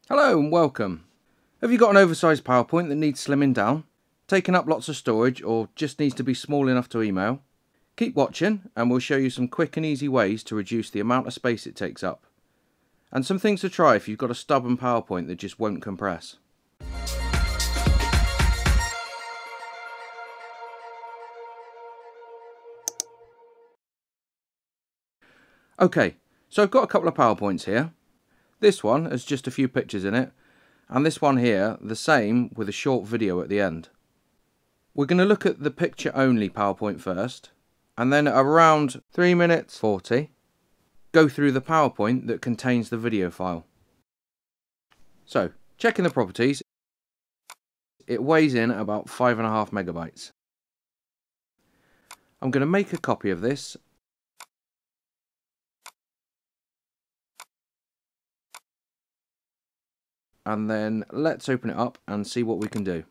Hello and welcome. Have you got an oversized PowerPoint that needs slimming down, taking up lots of storage, or just needs to be small enough to email? Keep watching and we'll show you some quick and easy ways to reduce the amount of space it takes up. And some things to try if you've got a stubborn PowerPoint that just won't compress. Okay, so I've got a couple of PowerPoints here. This one has just a few pictures in it, and this one here the same with a short video at the end. We're going to look at the picture only PowerPoint first, and then at around 3 minutes 40 go through the PowerPoint that contains the video file. So, checking the properties, it weighs in about 5.5 megabytes. I'm going to make a copy of this and then let's open it up and see what we can do.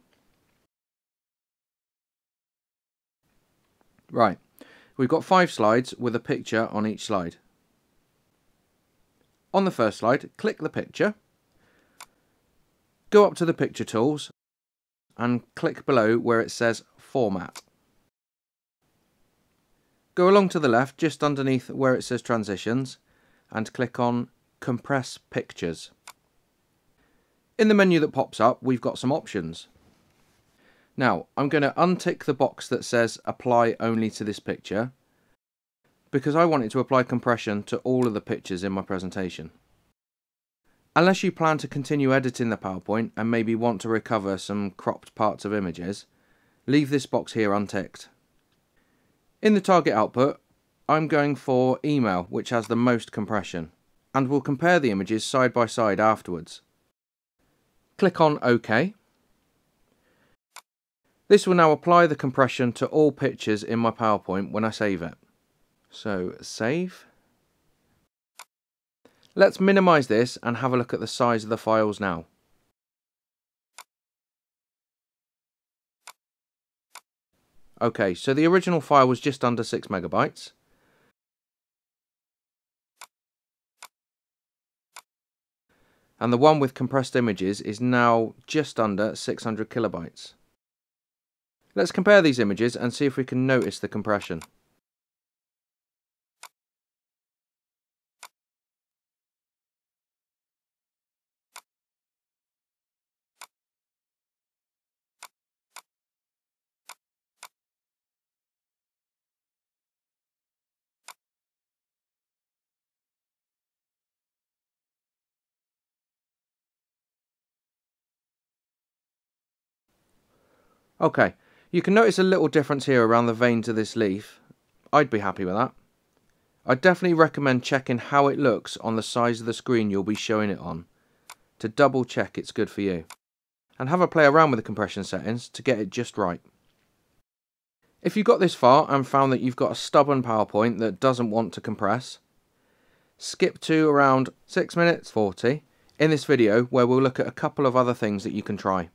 Right, we've got 5 slides with a picture on each slide. On the first slide, click the picture, go up to the picture tools and click below where it says Format. Go along to the left just underneath where it says Transitions and click on Compress Pictures. In the menu that pops up, we've got some options. Now, I'm going to untick the box that says Apply Only to this picture because I want it to apply compression to all of the pictures in my presentation. Unless you plan to continue editing the PowerPoint and maybe want to recover some cropped parts of images, leave this box here unticked. In the target output, I'm going for email, which has the most compression, and we'll compare the images side by side afterwards. Click on OK. This will now apply the compression to all pictures in my PowerPoint when I save it. So, save. Let's minimize this and have a look at the size of the files now. Okay, so the original file was just under 6 megabytes. And the one with compressed images is now just under 600 kilobytes. Let's compare these images and see if we can notice the compression. Okay, you can notice a little difference here around the veins of this leaf. I'd be happy with that. I'd definitely recommend checking how it looks on the size of the screen you'll be showing it on to double check it's good for you. And have a play around with the compression settings to get it just right. If you got this far and found that you've got a stubborn PowerPoint that doesn't want to compress, skip to around 6 minutes 40 in this video where we'll look at a couple of other things that you can try.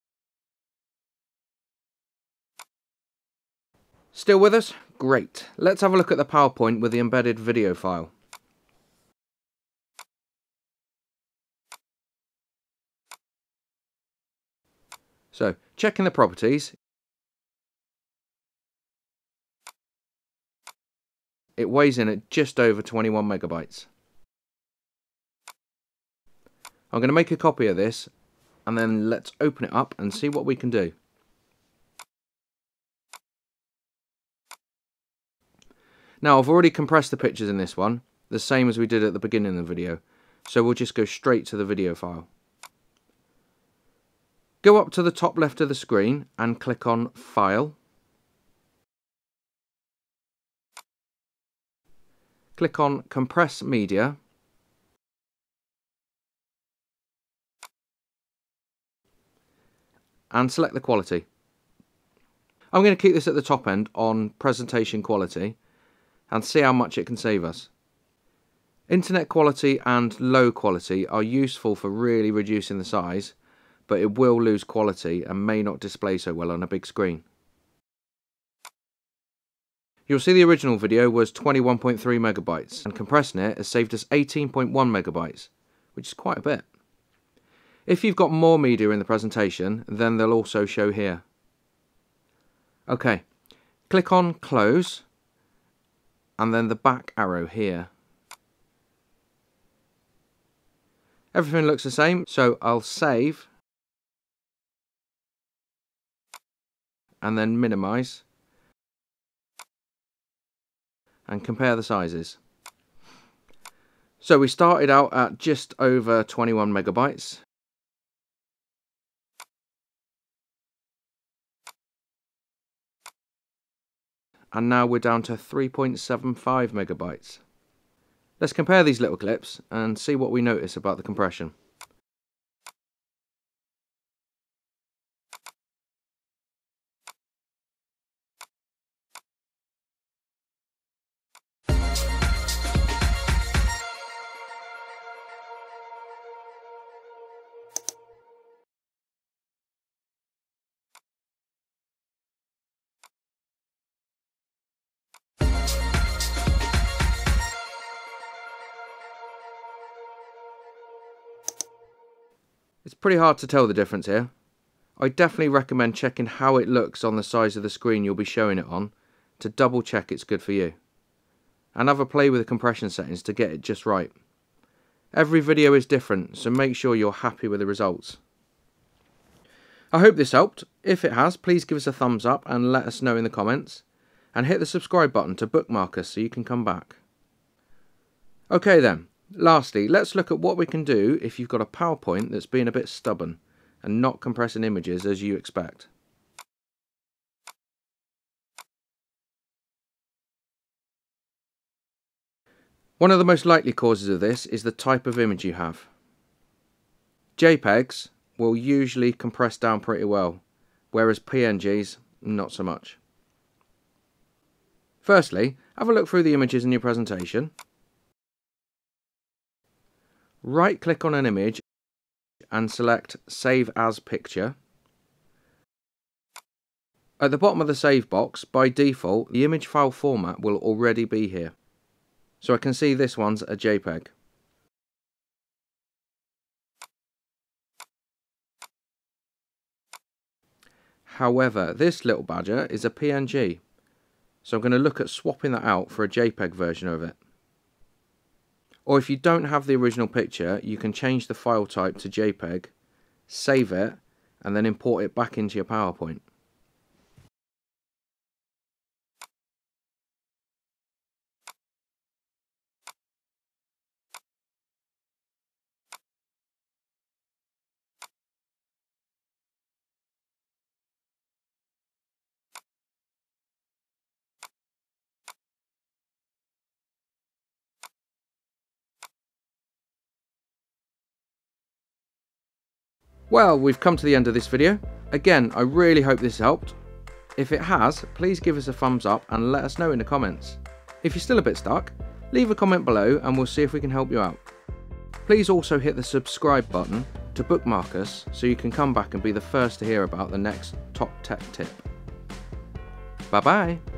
Still with us? Great. Let's have a look at the PowerPoint with the embedded video file. So, checking the properties, it weighs in at just over 21 megabytes. I'm going to make a copy of this and then let's open it up and see what we can do. Now, I've already compressed the pictures in this one, the same as we did at the beginning of the video, so we'll just go straight to the video file. Go up to the top left of the screen and click on File. Click on Compress Media. And select the quality. I'm going to keep this at the top end on presentation quality and see how much it can save us. Internet quality and low quality are useful for really reducing the size, but it will lose quality and may not display so well on a big screen. You'll see the original video was 21.3 megabytes and compressing it has saved us 18.1 megabytes, which is quite a bit. If you've got more media in the presentation, then they'll also show here. Okay, click on Close, and then the back arrow here. Everything looks the same, so I'll save, and then minimize, and compare the sizes. So we started out at just over 21 megabytes. And now we're down to 3.75 megabytes. Let's compare these little clips and see what we notice about the compression. It's pretty hard to tell the difference here. I definitely recommend checking how it looks on the size of the screen you'll be showing it on to double check it's good for you. And have a play with the compression settings to get it just right. Every video is different, so make sure you're happy with the results. I hope this helped. If it has, please give us a thumbs up and let us know in the comments. And hit the subscribe button to bookmark us so you can come back. Okay then. Lastly, let's look at what we can do if you've got a PowerPoint that's being a bit stubborn and not compressing images as you expect. One of the most likely causes of this is the type of image you have. JPEGs will usually compress down pretty well, whereas PNGs not so much. Firstly, have a look through the images in your presentation. Right click on an image and select Save as Picture. At the bottom of the save box, by default, the image file format will already be here. So I can see this one's a JPEG. However, this little badger is a PNG. So I'm going to look at swapping that out for a JPEG version of it. Or if you don't have the original picture, you can change the file type to JPEG, save it, and then import it back into your PowerPoint. Well, we've come to the end of this video. Again, I really hope this helped. If it has, please give us a thumbs up and let us know in the comments. If you're still a bit stuck, leave a comment below and we'll see if we can help you out. Please also hit the subscribe button to bookmark us so you can come back and be the first to hear about the next top tech tip. Bye bye!